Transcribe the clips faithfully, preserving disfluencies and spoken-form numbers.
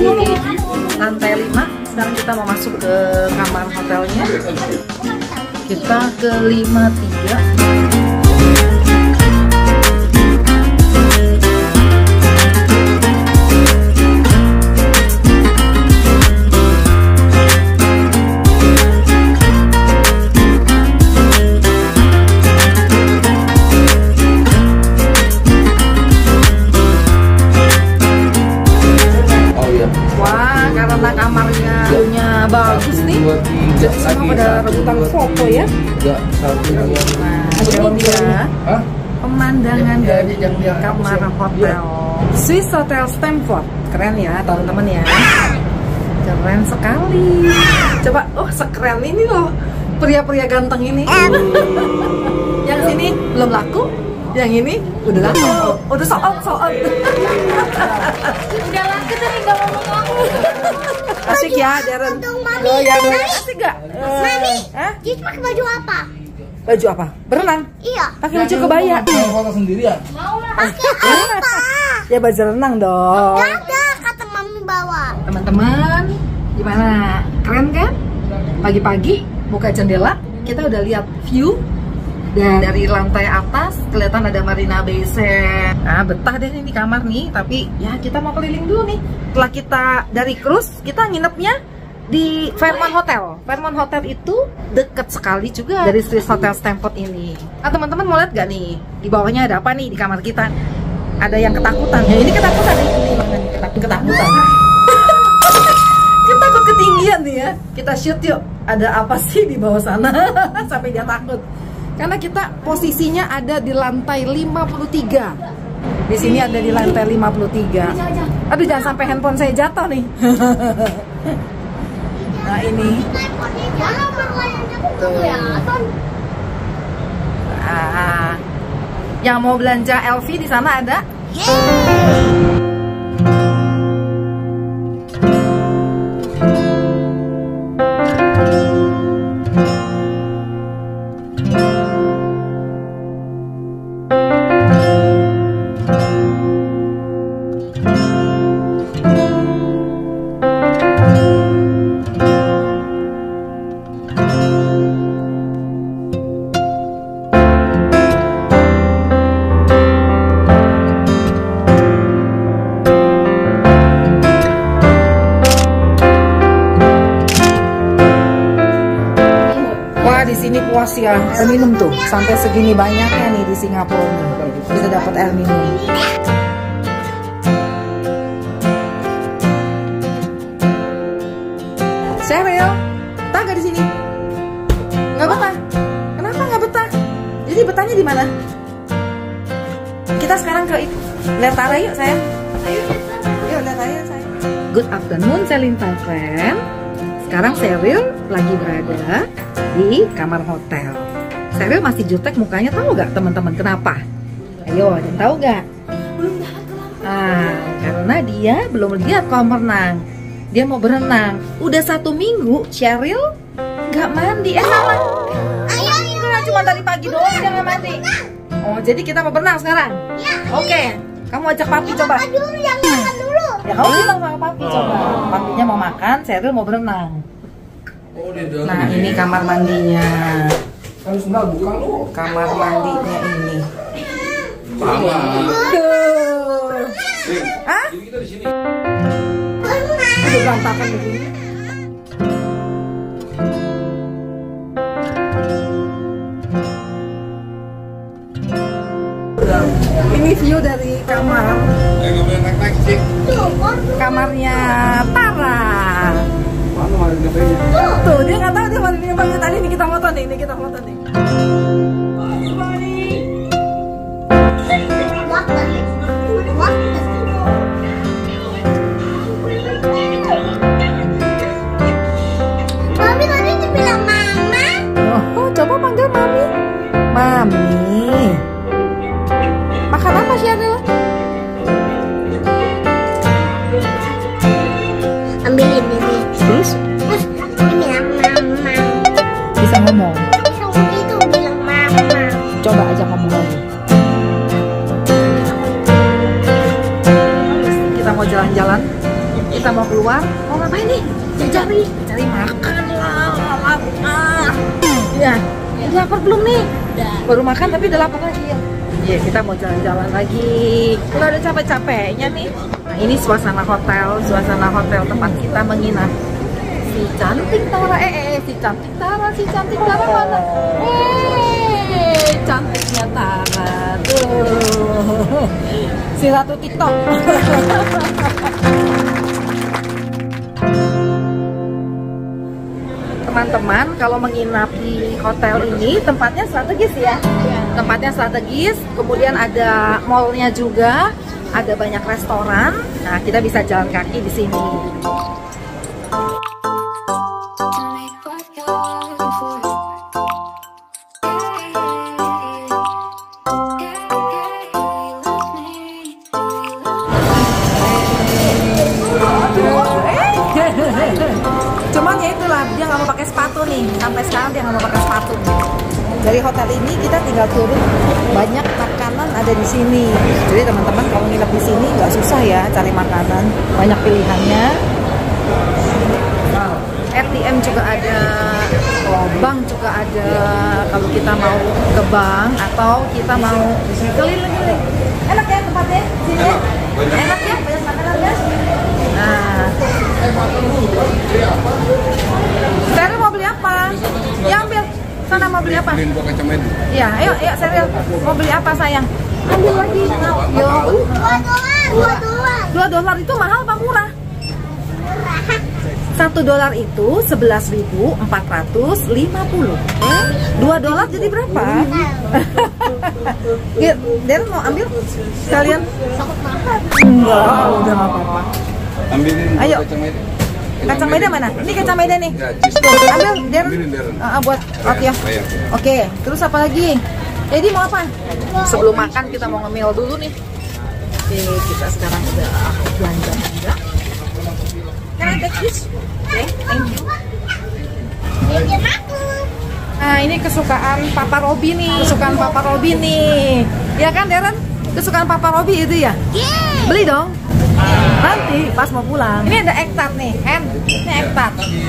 lantai lima. Sekarang kita mau masuk ke kamar hotelnya. Kita ke lima tiga. Kamarnya punya bagus nih, jadi semua pada rebutan foto ya. Nah, ini dia pemandangan dari kamar hotel Swiss Hotel Stamford. Keren ya teman-teman ya, keren sekali. Coba, oh sekeren ini loh pria-pria ganteng ini. Yang sini belum laku, yang ini udah laku, udah sold out, sold out. Udah laku tapi nggak mau ngomong. Asik ya, Darren. Goyang, goyang. Asik gak? Mami, Jis pakai baju apa? Baju apa? Berenang? Iya. Pakai baju kebaya. Foto sendirian. Mau lah. Pakai apa? Ya baju renang dong. Gak ada, kata mami bawa. Teman-teman, gimana? Keren kan? Pagi-pagi buka jendela, kita udah lihat view. Dan dari lantai atas kelihatan ada Marina Bay Sands. Nah, betah deh ini kamar nih. Tapi ya kita mau keliling dulu nih. Setelah kita dari cruise, kita nginepnya di Fairmont Hotel. Fairmont Hotel itu deket sekali juga dari Swiss Hotel Stamford ini. Nah, teman-teman mau lihat gak nih? Di bawahnya ada apa nih di kamar kita? Ada yang ketakutan. Ya ini ketakutan nih. Ini mana nih ketak ketakutan? Kita takut ketinggian nih ya. Kita shoot yuk. Ada apa sih di bawah sana? Sampai dia takut. Karena kita posisinya ada di lantai lima puluh tiga. Di sini ada di lantai lima puluh tiga. Aduh, jangan sampai handphone saya jatuh nih. Nah, ini. Tuh. Nah, yang mau belanja L V di sana ada. Ini puas ya, air minum tuh sampai segini banyaknya nih di Singapura nih. Bisa dapat air minum. Cheryl, betah gak di sini? Nggak betah? Kenapa nggak betah? Jadi betahnya di mana? Kita sekarang ke lihat Tara yuk sayang. Yuk lihat Tara sayang. Good afternoon Celine friend. Sekarang Cheryl lagi berada di kamar hotel. Cheryl masih jutek mukanya, tahu gak teman-teman kenapa? Ayo, ada yang tahu gak? Ah, karena dia belum lihat kolam renang. Dia mau berenang. Udah satu minggu Cheryl nggak mandi. Eh salah. Enggak, cuma dari pagi doang dia nggak mandi. Oh, jadi kita mau berenang sekarang? Oke, kamu ajak papi coba. Ya kamu bilang sama papi coba. Papinya mau makan, Cheryl mau berenang. Nah, ini kamar mandinya. Kamar mandinya ini. Tuh. Hah? Udah berantakan begini. Ini view dari kamar. Kamarnya Tara. Tuh, dia nggak tahu dia mau ini apa. Tadi ini kita foto nih, ini kita foto nih. Mami tadi dibilang mama. Oh, coba panggil mami. Mami. Makan apa sih Adel? Ambilin ini. Terus? Ini bilang mama. Bisa ngomong. Bisa itu bilang mama. Coba aja ngomong lagi. Kita mau jalan-jalan. Kita mau mau keluar, mau ngapain nih? Cari, cari makan lah, lapar. Ya, udah lapar belum nih? Baru makan tapi udah lapar lagi ya. Iya, kita mau jalan-jalan lagi. Udah ada capek-capeknya nih. Nah, ini suasana hotel, suasana hotel tempat kita menginap. Si cantik Tara, eh, eh, si cantik Tara, si cantik Tara mana? Eh, cantiknya Tara tuh. Si Ratu TikTok. Teman-teman, kalau menginap di hotel ini tempatnya strategis ya. Tempatnya strategis, kemudian ada mallnya juga, ada banyak restoran. Nah, kita bisa jalan kaki di sini. Cuman ya itulah, dia nggak mau pakai sepatu nih. Sampai sekarang dia nggak mau pakai sepatu. Dari hotel ini kita tinggal turun, banyak makanan ada di sini. Jadi teman-teman kalau nginep di sini nggak susah ya cari makanan, banyak pilihannya. A T M juga ada, bank juga ada. Kalau kita mau ke bank atau kita mau keliling-keliling, enak ya tempatnya sini. Ya? Enak ya, banyak makanan ya. Nah, Seril mau beli apa? Ya ambil. Sana mau beli apa? Iya, ayo, ayo Seril. Mau beli apa sayang? Ambil lagi. Yo. Dua dolar, dua dolar. Dua dolar itu mahal apa murah? Satu dolar itu sebelas ribu empat ratus lima puluh. Dua dolar jadi berapa? Darren mau ambil? Kalian? Enggak, udah nggak apa-apa. Ambilin. Ayo. Kacang meda mana? Ini kacang meda nih. Tuh, ambil Darren. Uh, buat oke. Okay. Oke, terus apa lagi? Jadi mau apa? Sebelum makan kita mau ngemil dulu nih. Oke, kita sekarang udah belanja juga. Can I take this? Oke, okay, thank you. Ini aku. Nah, ini kesukaan Papa Robi nih. Kesukaan Papa Robi nih. Ya kan, Darren? Kesukaan Papa Robi itu ya? Yeah. Beli dong. Nanti pas mau pulang. Ini ada egg tart nih, Hen. Ini egg tart.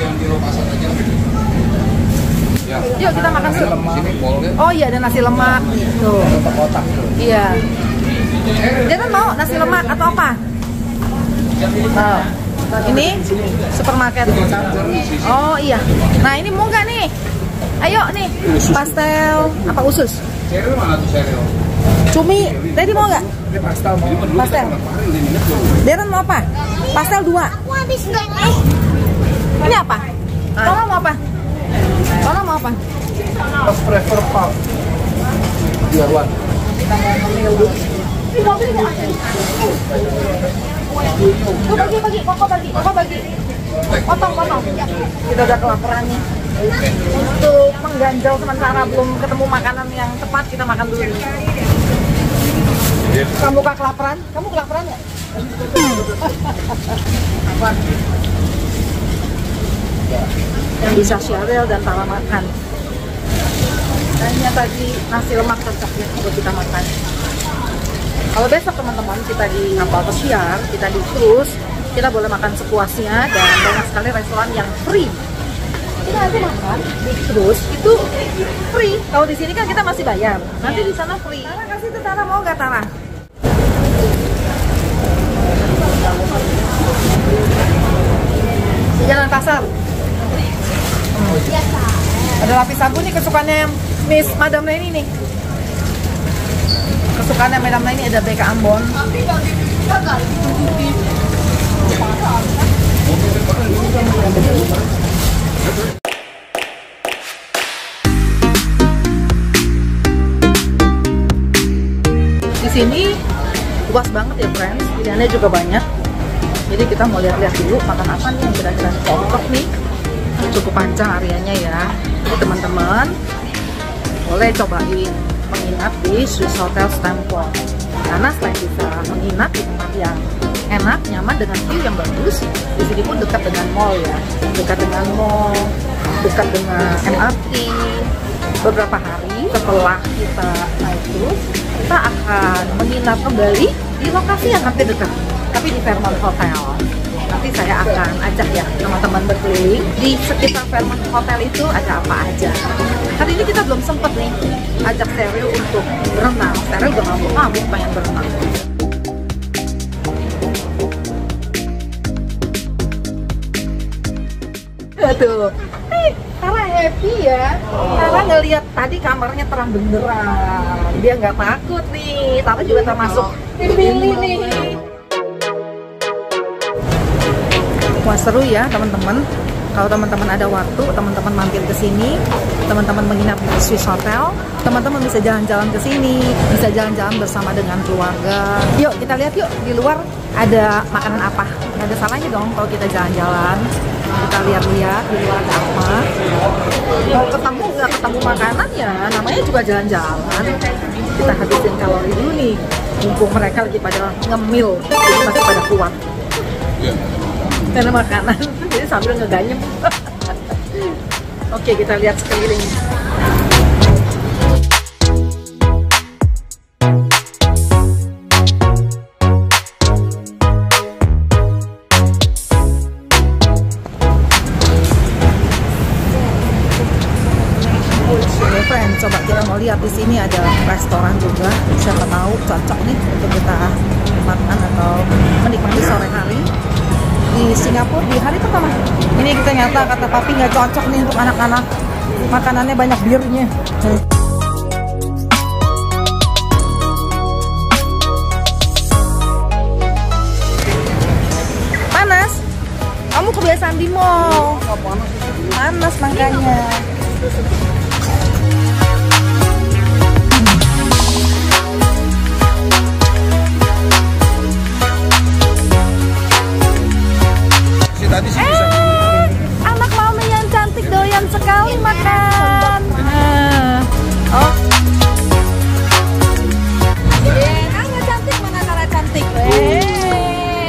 Yuk kita makan sup. Oh iya, ada nasi lemak gitu. Iya. Darren mau nasi lemak atau apa? Oh. Ini supermarket. Oh iya. Nah ini mau nggak nih? Ayo nih, pastel apa usus? Cumi. Tadi mau nggak? Pastel. Darren mau apa? Pastel dua. Aku habis nggak? Ini apa? Lola mau apa? Lola mau apa? Prefer pub. Biarwan. Kita mau ngemil dulu. Ini mobil nggak? Tuh bagi bagi, koko bagi, koko bagi. Potong potong. Kita udah kelaparan nih. Untuk mengganjal sementara belum ketemu makanan yang tepat, kita makan dulu. Kamu kak kelaparan? Kamu kelaparan nggak? Yang bisa Sheryl dan Tara makan. Hanya tadi nasi lemak cocok ya untuk kita makan. Kalau besok teman-teman kita di kapal pesiar, kita di cruise, kita boleh makan sepuasnya dan banyak sekali restoran yang free. Kita nanti makan di cruise itu free. Kalau di sini kan kita masih bayar. Nanti di sana free. Tara kasih tuh Tara, mau nggak Tara? Di Jalan Pasar. Hmm. Ada lapis sabu nih kesukaannya Miss Madam Leni nih. Kesukaannya Madam Leni ada B K Ambon. Di sini luas banget ya friends, pilihannya juga banyak. Jadi kita mau lihat-lihat dulu makan apa nih yang kira-kira cocok nih. Cukup panjang areanya ya. Jadi teman-teman boleh cobain menginap di Swiss Hotel Stamford. Karena selain bisa menginap di tempat yang enak, nyaman dengan view yang bagus, di sini pun dekat dengan mall ya, dekat dengan mall, dekat dengan M R T. Beberapa hari setelah kita naik cruise, kita akan menginap kembali di lokasi yang hampir dekat, tapi di Fairmont Hotel. Nanti nanti saya akan ajak ya teman-teman berkeliling di sekitar Fairmont Hotel itu ada apa aja. Hari ini kita belum sempet nih ajak Sheryl untuk berenang. Sheryl udah ngamuk-ngamuk pengen berenang. Tuh, eh, Tara happy ya. Tara ngeliat tadi kamarnya terang benderang. Dia nggak takut nih. Tara juga termasuk pilih nih. Wah seru ya teman-teman. Kalau teman-teman ada waktu, teman-teman mampir ke sini, teman-teman menginap di Swiss Hotel, teman-teman bisa jalan-jalan ke sini, bisa jalan-jalan bersama dengan keluarga. Yuk kita lihat yuk di luar ada makanan apa. Nggak ada salahnya dong kalau kita jalan-jalan. Kita lihat-lihat di luar ada apa. Mau ketemu nggak ketemu makanan ya, namanya juga jalan-jalan. Kita habisin kalori dulu nih. Mumpung mereka lagi pada ngemil, jadi masih pada kuat. Karena makanan, jadi sambil ngeganyem. Oke, kita lihat sekeliling. Friend, coba kita mau lihat di sini ada restoran juga. Siapa tahu cocok nih untuk kita makan atau menikmati sore hari di Singapura di hari pertama. Ini kita nyata kata papi nggak cocok nih untuk anak-anak, makanannya banyak birnya. Panas? Kamu kebiasaan di mall. Panas makanya. Tadi sih bisa. Eh, anak mama yang cantik doyan sekali makan. Nah, oh. Eh, nggak cantik mana Tara cantik. Eh,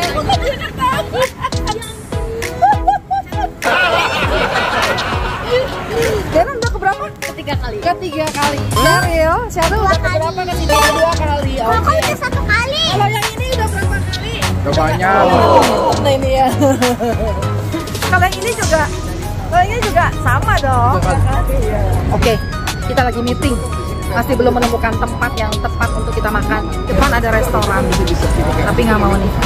Deren udah keberapa? Ketiga kali. Ketiga kali. Sheryl, Sheryl udah keberapa ke sini? Dua kali. Aku Oke. udah satu kali. Kalau yang ini udah berapa kali? Udah banyak. Nah ini ya. Kalau yang ini juga, kalau ini juga sama dong. Oke, kita lagi meeting. Masih belum menemukan tempat yang tepat untuk kita makan. Depan ada restoran, tapi nggak mau nih.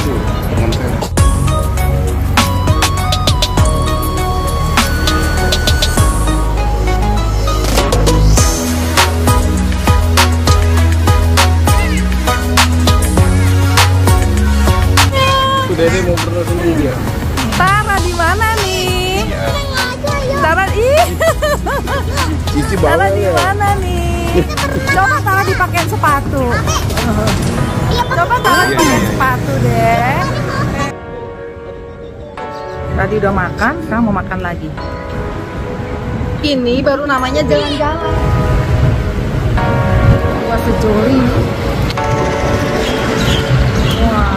Dede mau berenang sendiri dia. Tara di mana nih? Tara ih. Cici Tara bawa di ya. mana nih? Coba Tara dipakai sepatu. Coba Tara pakai sepatu deh. Tadi udah makan, sekarang mau makan lagi. Ini baru namanya jalan-jalan. Wah sejoli. Wah.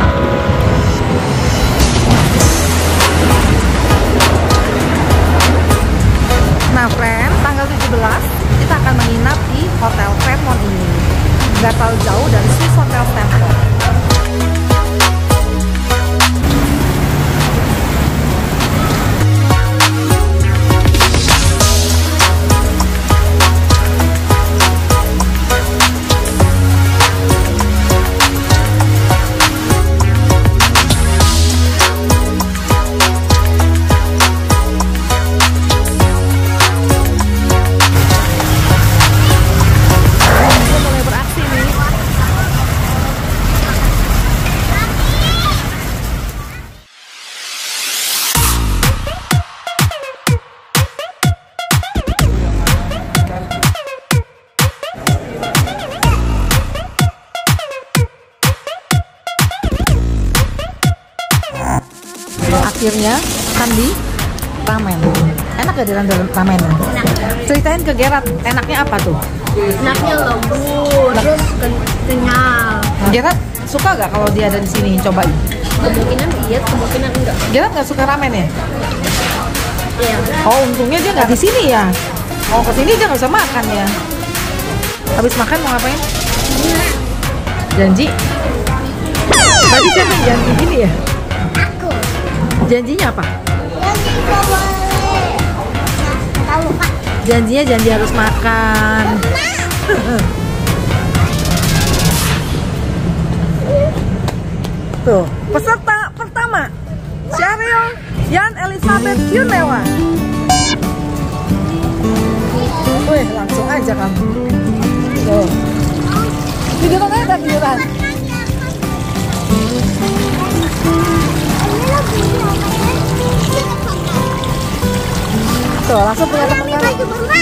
Nah friend, tanggal tujuh belas kita akan menginap di Hotel Fairmont ini. Gak terlalu jauh dari Swiss Hotel Stanford. Akhirnya makan di ramen. Enak gak di dalam ramen? Ceritain ke Gerard, enaknya apa tuh? Enaknya lembut, terus kenyal. Gerard suka gak kalau dia ada di sini cobain? Kemungkinan iya, kemungkinan enggak. Gerard gak suka ramen ya? Iya. Oh untungnya dia nggak di sini ya. Oh kesini dia nggak bisa makan ya. Habis makan mau ngapain? Janji. Tadi siapa yang janji gini ya? Aku. Janjinya apa? Janji nggak boleh. Tahu lupa. Janjinya janji harus makan. Tuh, peserta pertama Sheryl Yan Elizabeth Yunewa. Wih, langsung aja kamu. Tuh. Giliran aja, giliran. Tuh, langsung punya teman-teman.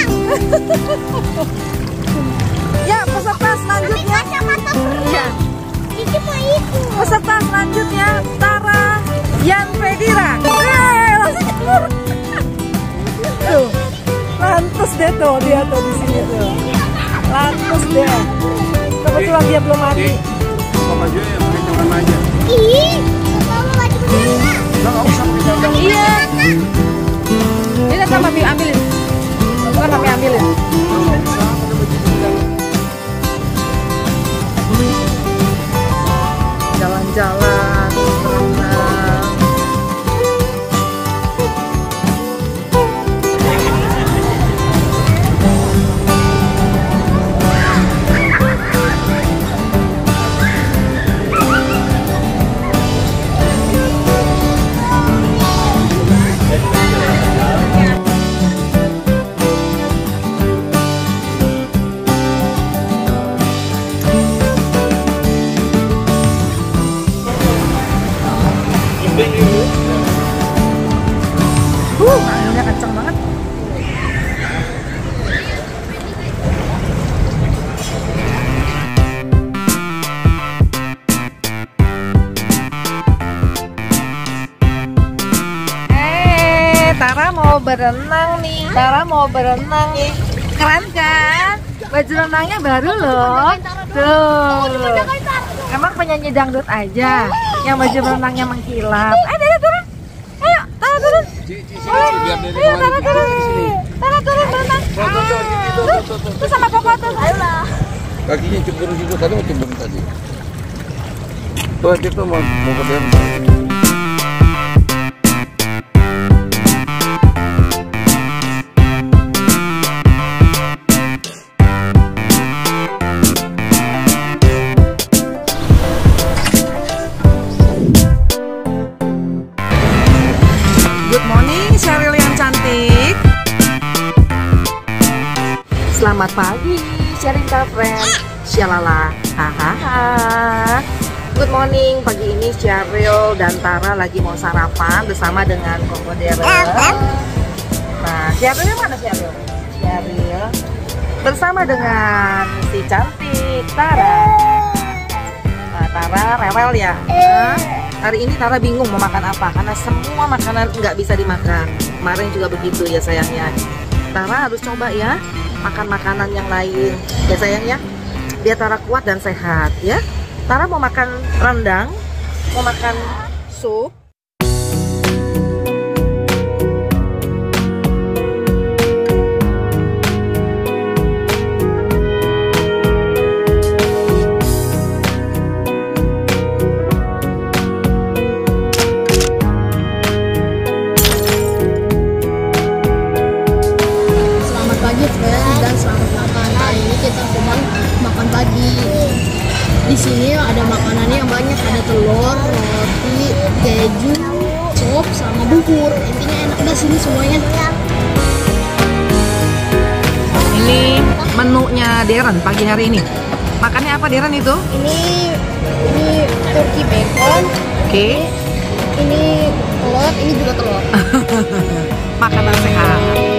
Ya, peserta selanjutnya. Ya. Peserta selanjutnya Tara Yan Fedira. Eh, langsung jemur. Tuh, lantus deh tuh dia tuh di sini tuh. Lantus deh. Kebetulan dia belum mandi. Sama aja ya, pakai celana aja. Ih, kamu lagi berenang. Nah, nggak usah pakai celana. Iya. Ini kan mami ambilin. Kan mami ambilin. Jalan-jalan, berenang. Uh, anginnya kencang banget. Eh, Tara mau berenang nih. Tara mau berenang nih. Keren kan? Baju renangnya baru loh. Tuh. Emang penyanyi dangdut aja yang baju berenangnya mengkilap. Ayo, Tara turun. Ayo, Tara turun. Ayo, Tara turun. Tara turun berenang. Tuh sama papa tuh. Ayolah. Kakinya cemburu juga, tadi mau cemburu tadi. Tuh aja tuh mau mau ke dalam. Good morning, Sheryl yang cantik. Selamat pagi, sharing friend. Shalala, hahaha. Good morning, pagi ini Sheryl dan Tara lagi mau sarapan bersama dengan Koko Deren. Nah, Sheryl mana Sheryl? Sheryl bersama dengan si cantik Tara. Nah, Tara rewel ya. Nah, hari ini Tara bingung mau makan apa karena semua makanan nggak bisa dimakan. Kemarin juga begitu ya sayangnya. Tara harus coba ya makan makanan yang lain ya sayang ya, biar Tara kuat dan sehat ya. Tara mau makan rendang, mau makan sup. Di sini ada makanannya yang banyak, ada telur, roti, keju, sop, sama bubur. Intinya enak dah sini semuanya. Ini menunya Deren pagi hari ini. Makannya apa Deren itu? Ini ini turki bacon. Oke. Okay. Ini telur, ini juga telur. Makanan sehat.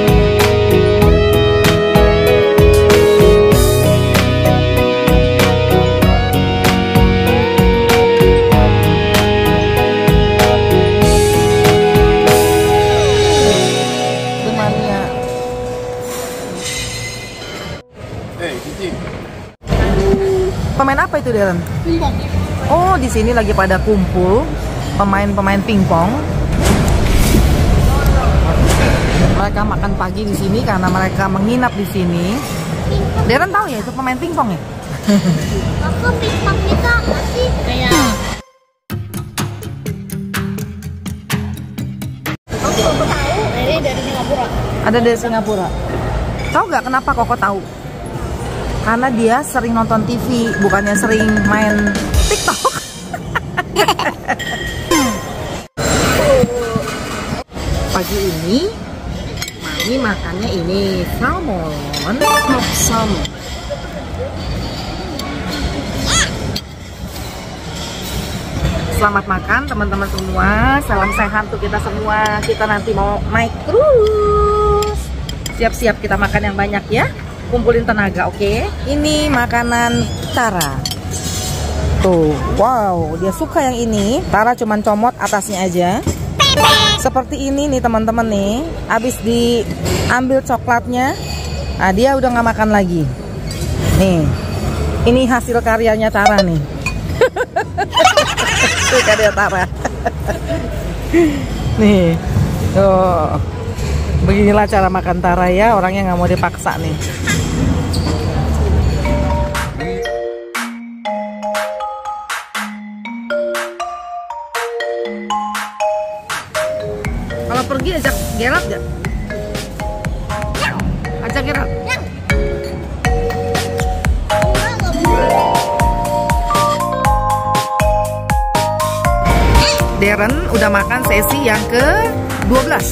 Pemain apa itu Deren? Pingpong. Oh, di sini lagi pada kumpul pemain-pemain pingpong. Mereka makan pagi di sini karena mereka menginap di sini. Deren tahu ya itu pemain pingpong ya? Aku pingpong kita masih kayak Koko tahu. Ini dari Singapura. Ada dari Singapura. Tahu nggak kenapa Koko tahu? Karena dia sering nonton T V, bukannya sering main TikTok. Pagi ini Mami makannya ini salmon top salmon. Selamat makan teman-teman semua. Salam sehat untuk kita semua. Kita nanti mau naik terus. Siap-siap kita makan yang banyak ya. Kumpulin tenaga, oke? Okay? Ini makanan Tara. Tuh, wow, dia suka yang ini. Tara cuman comot atasnya aja. Seperti ini nih teman-teman nih. Abis diambil coklatnya, nah dia udah nggak makan lagi. Nih, ini hasil karyanya Tara nih. Tuh karya Tara. Nih, tuh. Beginilah cara makan Tara ya. Orangnya nggak mau dipaksa nih. Kalau pergi ajak Gerald gak? Ajak Gerald. Darren udah makan sesi yang ke dua belas.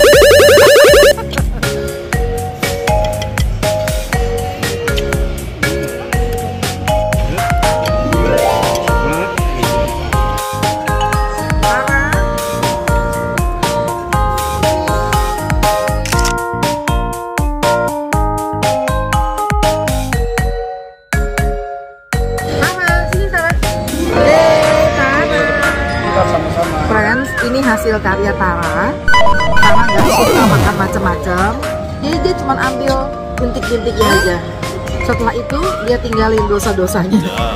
Ini hasil karya Tara. Tara nggak suka makan macam-macam, jadi dia cuma ambil bintik-bintiknya aja. Setelah itu dia tinggalin dosa-dosanya.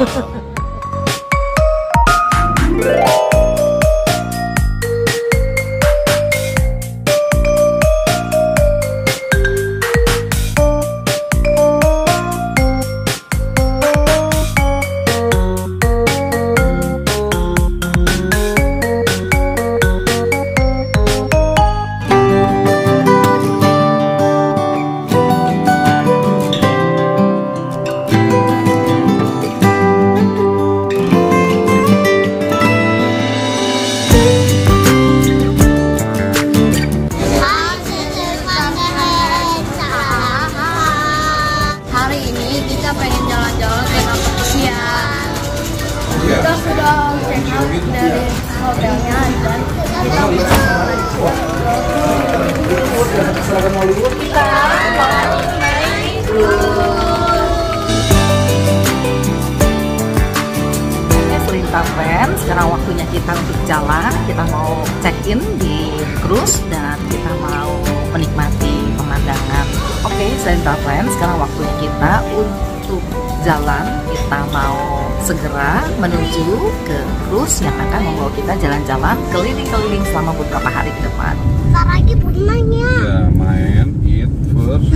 Kita sudah check out dari hotelnya dan kita bisa kita mau naik Selintar Friends, sekarang waktunya kita untuk jalan. Kita mau check in di cruise dan kita mau menikmati pemandangan. Oke, okay, Selintar Friends, sekarang waktunya kita untuk jalan. Kita mau segera menuju ke cruise yang akan membawa kita jalan-jalan keliling-keliling selama beberapa hari ke depan. Ntar lagi pulangnya. Ya, main, eat first.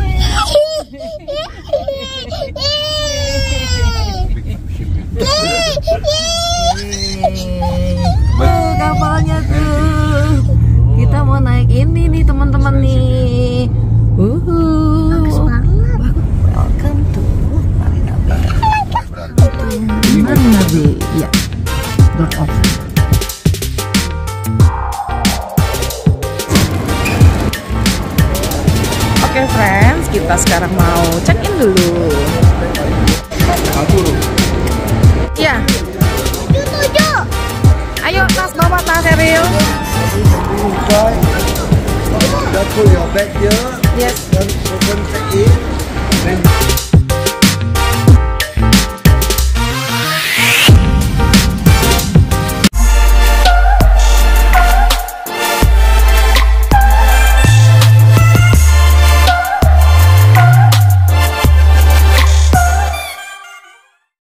Tuh kapalnya tuh. Kita mau naik ini nih teman-teman nih. Uhuh. Bagus banget. Welcome to Marina Bay. Marina Bay, ya. Door open. Oke okay, friends, kita sekarang mau check in dulu. Aku. Ya. Tujuh. Ayo tas bawa tas Eril. Just put your bag here. Yes. Then open check in. Then